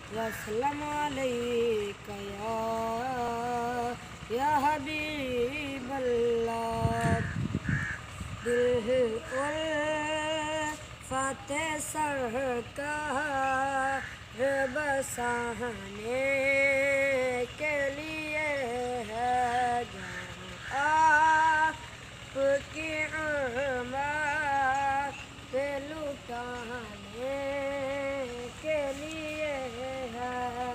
وسلم علیک یا حبیب اللہ۔ دل الفت سرکار بسانے کے لیے ہے جہاں آپ کی احمد پہ لٹانے کے لیے ہے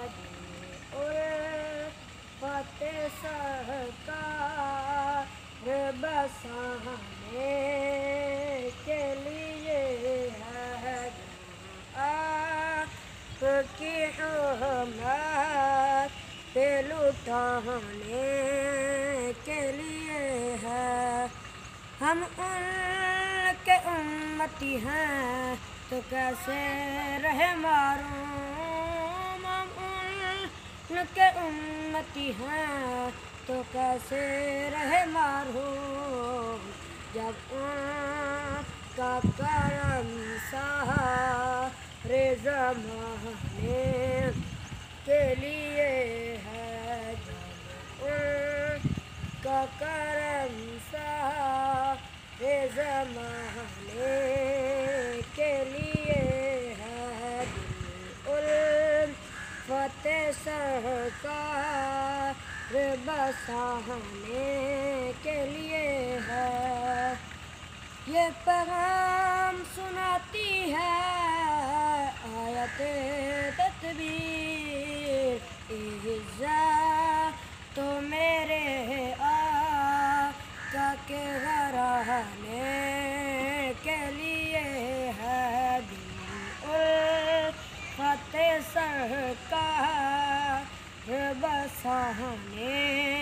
الفت سرکار بسانے کے لیے ہے آپ کی احمد پہ لٹانے کے لیے ہے۔ ہم ان کے امتی ہیں تو کیسے رہے معروم، ہم ان کے امتی ہیں تو کیسے رہے معروم، جب ان کا کرم سارے زمانے کے لیے ہے، جب ان کا کرم سارے زمانے کے لیے ہے۔ دل الفت سرکار بسانے کے لیے ہے۔ یہ پیغام سناتی ہے آیت تطبیر، عزت تو میرے آقا کے گھرانے کے لیے ہے۔ دل الفت سرکار بسانے